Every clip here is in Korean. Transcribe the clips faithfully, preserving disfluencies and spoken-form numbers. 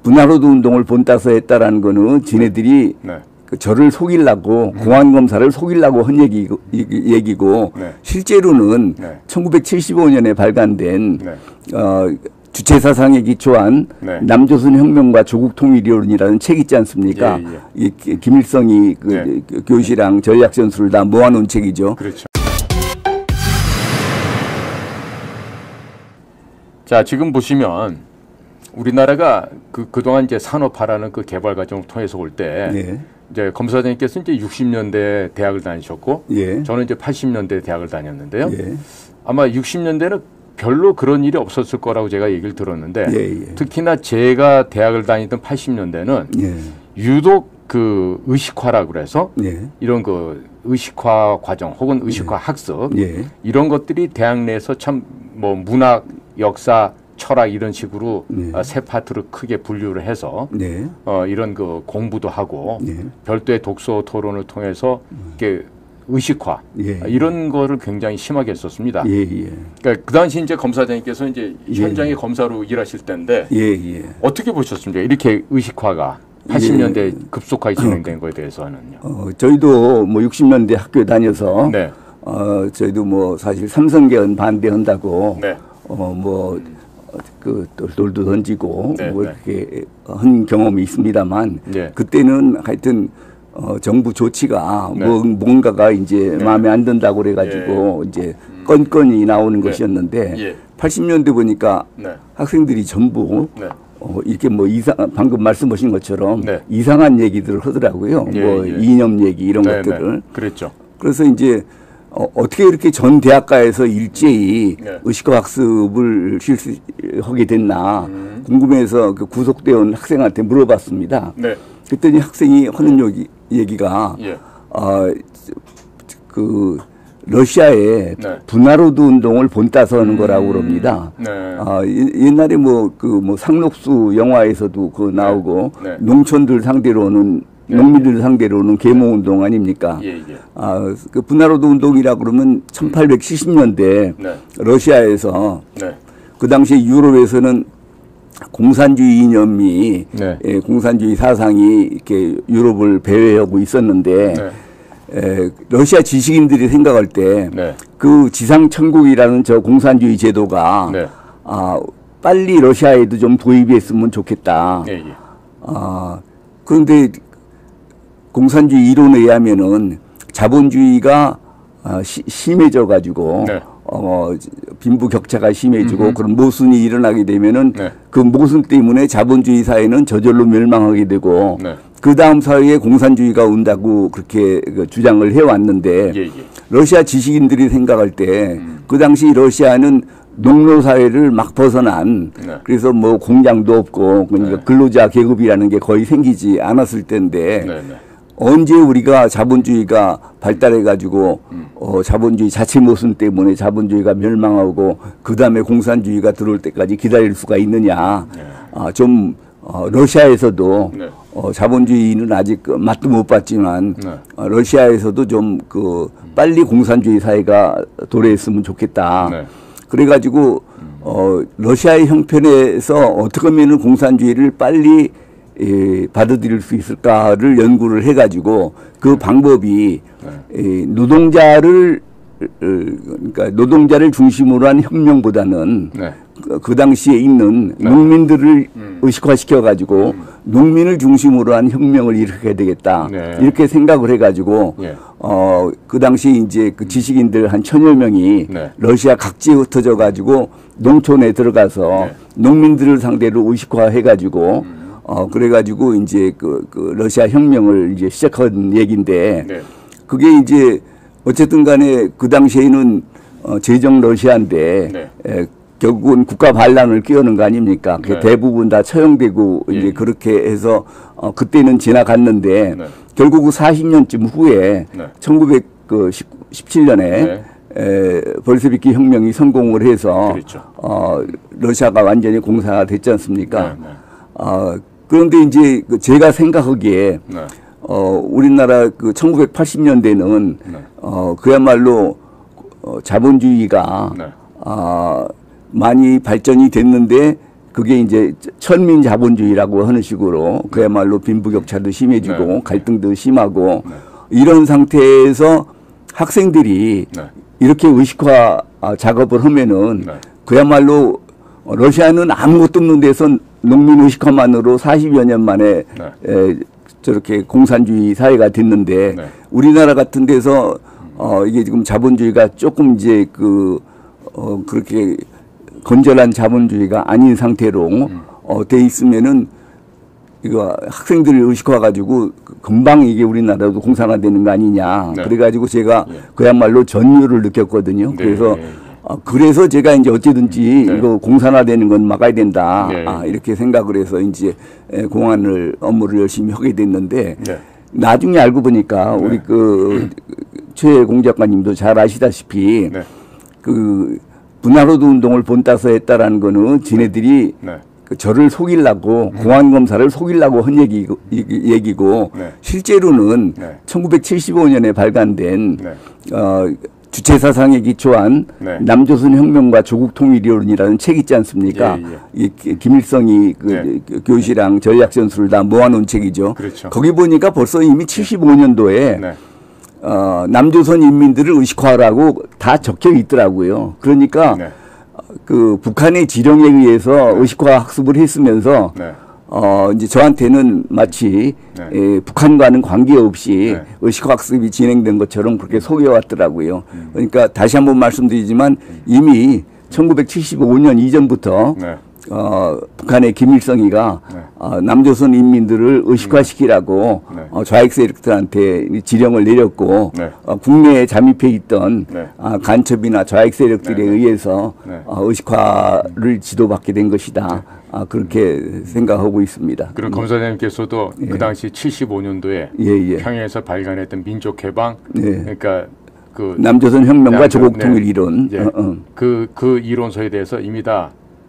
분화로드 운동을 본따서 했다라는 거는 지네들이 네. 그 저를 속이려고 음. 공안검사를 속이려고 한 얘기, 얘기고 네. 실제로는 네. 천구백칠십오 년에 발간된 네. 어, 주체사상에 기초한 네. 남조선 혁명과 조국 통일이론이라는 책 있지 않습니까? 예, 예. 이 김일성이 그 네. 교시랑 전략 전술을 다 모아놓은 책이죠. 그렇죠. 자, 지금 보시면 우리나라가 그 그동안 이제 산업화라는 그 개발 과정을 통해서 올 때 네. 이제 검사장님께서 이제 육십 년대 대학을 다니셨고 예. 저는 이제 팔십 년대 대학을 다녔는데요. 예. 아마 육십 년대는 별로 그런 일이 없었을 거라고 제가 얘기를 들었는데 예, 예. 특히나 제가 대학을 다니던 팔십 년대는 예. 유독 그 의식화라 그래서 예. 이런 그 의식화 과정 혹은 의식화 예. 학습 예. 이런 것들이 대학 내에서 참 뭐 문학, 역사, 철학 이런 식으로 네. 어, 세 파트로 크게 분류를 해서 네. 어, 이런 그 공부도 하고 네. 별도의 독서 토론을 통해서 이렇게 의식화 예. 이런 거를 굉장히 심하게 했었습니다. 예, 예. 그러니까 그 당시 이제 검사장님께서 이제 현장의 예. 검사로 일하실 때인데 예, 예. 어떻게 보셨습니까? 이렇게 의식화가 팔십 년대 예. 급속하게 진행된 어, 거에 대해서는요. 어, 저희도 뭐 육십 년대 학교 다녀서 네. 어, 저희도 뭐 사실 삼성계헌 반대한다고 네. 어, 뭐 그 돌도 던지고 네, 뭐 이렇게 네. 한 경험이 있습니다만 네. 그때는 하여튼 어, 정부 조치가 네. 뭐 뭔가가 이제 네. 마음에 안 든다고 그래가지고 네. 이제 음. 건건이 나오는 네. 것이었는데 예. 팔십 년대 보니까 네. 학생들이 전부 네. 어, 이렇게 뭐 이상 방금 말씀하신 것처럼 네. 이상한 얘기들을 하더라고요. 예, 뭐 예. 이념 얘기 이런 네, 것들을. 네. 그랬죠. 그래서 이제 어, 어떻게 이렇게 전 대학가에서 일제히 네. 의식화 학습을 실시하게 됐나 음. 궁금해서 그 구속되어 온 학생한테 물어봤습니다. 네. 그랬더니 학생이 하는 얘기, 얘기가 예. 어, 그 러시아에 네. 분화로드 운동을 본따서 하는 음. 거라고 그럽니다. 네. 어, 옛날에 뭐 그 뭐 상록수 영화에서도 그 나오고 네. 네. 농촌들 상대로는 네. 농민들 상대로는 계몽운동 아닙니까? 예, 예. 아, 그 분화로드 운동이라 그러면 천팔백칠십 년대 네. 러시아에서 네. 그 당시 유럽에서는 공산주의 이념이 네. 예, 공산주의 사상이 이렇게 유럽을 배회하고 있었는데 네. 에, 러시아 지식인들이 생각할 때 그 네. 지상천국이라는 저 공산주의 제도가 네. 아, 빨리 러시아에도 좀 도입했으면 좋겠다. 예, 예. 아, 그런데 공산주의 이론에 의하면은 자본주의가 어, 시, 심해져 가지고 네. 어, 빈부격차가 심해지고 음흠. 그런 모순이 일어나게 되면은 네. 그 모순 때문에 자본주의 사회는 저절로 멸망하게 되고 네. 그 다음 사회에 공산주의가 온다고 그렇게 그 주장을 해왔는데 예, 예. 러시아 지식인들이 생각할 때 그 음. 당시 러시아는 농노 사회를 막 벗어난 네. 그래서 뭐 공장도 없고 그러니까 네. 근로자 계급이라는 게 거의 생기지 않았을 때인데 네, 네. 언제 우리가 자본주의가 발달해가지고 음. 어, 자본주의 자체 모순 때문에 자본주의가 멸망하고 그 다음에 공산주의가 들어올 때까지 기다릴 수가 있느냐. 네. 아, 좀 어, 러시아에서도 네. 어, 자본주의는 아직 맛도 못 봤지만 네. 어, 러시아에서도 좀 그 빨리 공산주의 사회가 도래했으면 좋겠다. 네. 그래가지고 어, 러시아의 형편에서 어떻게 하면 공산주의를 빨리 예, 받아들일 수 있을까를 연구를 해가지고 그 방법이 네. 예, 노동자를 그러니까 노동자를 중심으로 한 혁명보다는 네. 그, 그 당시에 있는 네. 농민들을 음. 의식화시켜가지고 음. 농민을 중심으로 한 혁명을 일으켜야 되겠다 네. 이렇게 생각을 해가지고 네. 어, 그 당시 이제 그 지식인들 한 천여 명이 네. 러시아 각지에 흩어져가지고 농촌에 들어가서 네. 농민들을 상대로 의식화해가지고 음. 어, 그래가지고 이제 그, 그 러시아 혁명을 이제 시작한 얘기인데 네. 그게 이제 어쨌든 간에 그 당시에는 어, 제정 러시아인데 네. 에, 결국은 국가 반란을 끼우는 거 아닙니까? 네. 대부분 다 처형되고 예. 이제 그렇게 해서 어, 그때는 지나갔는데 네. 결국 사십 년쯤 후에 네. 천구백십칠 년에 네. 에, 볼셰비키 혁명이 성공을 해서 그렇죠. 어, 러시아가 완전히 공산화 됐지 않습니까? 네. 네. 어, 그런데 이제 제가 생각하기에 네. 어, 우리나라 그 천구백팔십 년대는 네. 어, 그야말로 어, 자본주의가 네. 어, 많이 발전이 됐는데 그게 이제 천민 자본주의라고 하는 식으로 그야말로 빈부격차도 심해지고 네. 갈등도 심하고 네. 이런 상태에서 학생들이 네. 이렇게 의식화 작업을 하면은 네. 그야말로 러시아는 아무것도 없는 데서 농민 의식화만으로 사십여 년 만에 네. 에, 저렇게 공산주의 사회가 됐는데 네. 우리나라 같은 데서 어, 이게 지금 자본주의가 조금 이제 그, 어, 그렇게 건전한 자본주의가 아닌 상태로 음. 어, 돼 있으면은 이거 학생들을 의식화 가지고 금방 이게 우리나라도 공산화되는 거 아니냐. 네. 그래가지고 제가 네. 그야말로 전율을 느꼈거든요. 네. 그래서 어, 그래서 제가 이제 어찌든지 네. 이거 공산화되는 건 막아야 된다. 네. 아, 이렇게 생각을 해서 이제 공안을 업무를 열심히 하게 됐는데 네. 나중에 알고 보니까 네. 우리 그 최 공작가님도 잘 아시다시피 네. 그 분할호도 운동을 본따서 했다라는 거는 지네들이 네. 그 저를 속이려고 음. 공안검사를 속이려고 한 얘기, 얘기고 네. 실제로는 네. 천구백칠십오 년에 발간된 네. 어, 주체사상에 기초한 네. 남조선 혁명과 조국 통일이론이라는 책 있지 않습니까? 예, 예. 이 김일성이 그 네. 교시랑 전략전술을 다 모아놓은 책이죠. 그렇죠. 거기 보니까 벌써 이미 칠십오 년도에 네. 어, 남조선 인민들을 의식화하라고 다 적혀 있더라고요. 그러니까 네. 그 북한의 지령에 의해서 네. 의식화 학습을 했으면서 네. 어, 이제 저한테는 마치 네. 에, 북한과는 관계없이 네. 의식화 학습이 진행된 것처럼 그렇게 속여왔더라고요. 음. 그러니까 다시 한번 말씀드리지만 음. 이미 천구백칠십오 년 이전부터 네. 어, 북한의 김일성이가 네. 어, 남조선 인민들을 의식화시키라고 네. 어, 좌익 세력들한테 지령을 내렸고 네. 어, 국내에 잠입해 있던 네. 어, 간첩이나 좌익 세력들에 네. 의해서 네. 어, 의식화를 지도받게 된 것이다. 네. 아, 그렇게 음. 생각하고 있습니다. 그럼 네. 검사장님께서도 예. 그 당시 칠십오 년도에 예, 예. 평양에서 발간했던 민족해방, 예. 그러니까 그 남조선 혁명과 남조, 조국 통일 이론, 예. 어, 어. 그, 그 이론서에 대해서 이미 다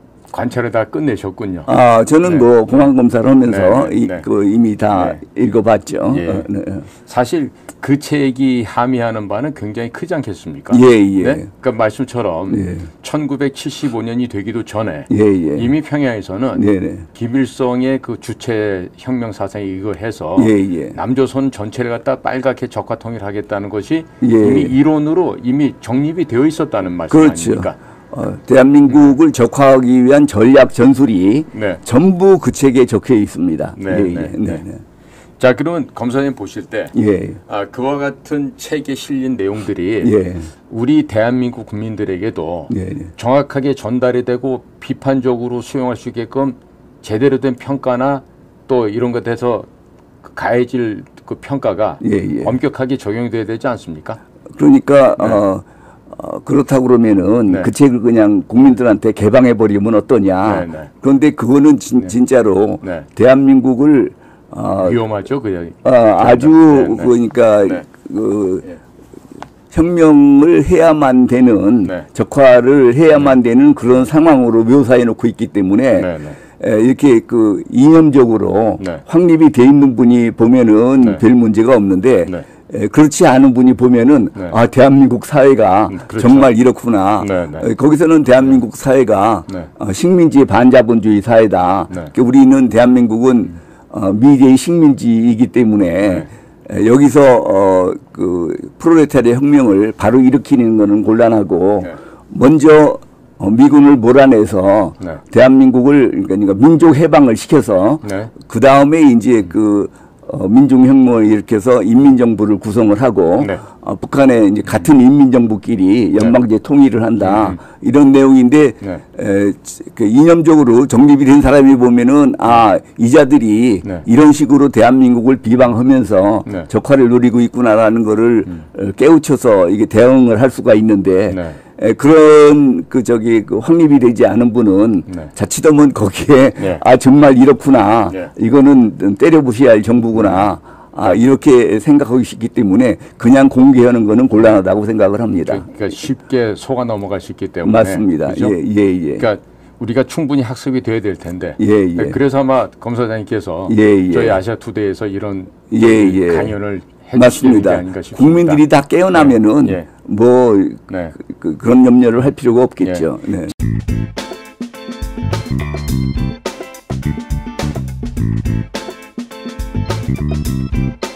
관찰을 다 끝내셨군요. 아, 저는 네. 뭐 공안 검사를 하면서 네. 이, 네. 그 이미 다 네. 읽어봤죠. 예. 어, 네. 사실 그 책이 함의하는 바는 굉장히 크지 않겠습니까? 예, 예. 네? 그러니까 말씀처럼 예. 천구백칠십오 년이 되기도 전에 예, 예. 이미 평양에서는 예, 네. 김일성의 그 주체 혁명 사상에 의거해서 예, 예. 남조선 전체를 갖다 빨갛게 적화 통일하겠다는 것이 예. 이미 이론으로 이미 정립이 되어 있었다는 말씀 그렇죠. 아닙니까? 어, 대한민국을 음. 적화하기 위한 전략 전술이 네. 전부 그 책에 적혀 있습니다. 네, 예, 네, 예, 네, 네. 자, 그러면 검사님 보실 때 예. 아, 그와 같은 책에 실린 내용들이 예. 우리 대한민국 국민들에게도 예. 정확하게 전달이 되고 비판적으로 수용할 수 있게끔 제대로 된 평가나 또 이런 것에 대해서 가해질 그 평가가 예, 예. 엄격하게 적용돼야 되지 않습니까? 그러니까 네. 어, 어, 그렇다고 그러면은 네. 그 책을 그냥 국민들한테 개방해버리면 어떠냐. 네, 네. 그런데 그거는 진, 네. 진짜로 네. 대한민국을 어, 위험하죠, 그 어, 아주 네, 네. 그러니까 네. 그 네. 혁명을 해야만 되는 네. 적화를 해야만 네. 되는 그런 상황으로 묘사해 놓고 있기 때문에 네, 네. 에, 이렇게 그 이념적으로 네. 확립이 돼 있는 분이 보면은 네. 별 문제가 없는데 네. 에, 그렇지 않은 분이 보면은 네. 아 대한민국 사회가 음, 그렇죠. 정말 이렇구나. 네, 네. 에, 거기서는 대한민국 사회가 네. 어, 식민지 반자본주의 사회다. 네. 그러니까 우리는 대한민국은 음. 어, 미래의 식민지이기 때문에 네. 에, 여기서 어, 그 프롤레타리아 혁명을 바로 일으키는 것은 곤란하고 네. 먼저 어, 미군을 몰아내서 네. 대한민국을 그러니까 민족 해방을 시켜서 네. 그 다음에 이제 그 어, 민중혁명을 일으켜서 인민정부를 구성을 하고 네. 어, 북한의 이제 같은 인민정부끼리 연방제 네. 통일을 한다 음. 이런 내용인데 네. 에, 그 이념적으로 정립이 된 사람이 보면은 아 이자들이 네. 이런 식으로 대한민국을 비방하면서 네. 적화를 노리고 있구나라는 거를 음. 깨우쳐서 이게 대응을 할 수가 있는데. 네. 에, 그런 그 저기 그 확립이 되지 않은 분은 네. 자칫하면 거기에 네. 아 정말 이렇구나 네. 이거는 때려부셔야 할 정부구나 아 이렇게 생각하고 있기 때문에 그냥 공개하는 거는 곤란하다고 생각을 합니다. 그러니까 쉽게 속아 넘어갈 수 있기 때문에 맞습니다. 예예예. 예, 예. 그러니까 우리가 충분히 학습이 돼야 될 텐데. 예, 예. 그래서 아마 검사장님께서 예, 예. 저희 아시아투데이에서 이런 예, 예. 강연을 맞습니다. 국민들이 다 깨어나면은 네. 뭐 네. 그, 그런 염려를 할 필요가 없겠죠. 네. 네. 네.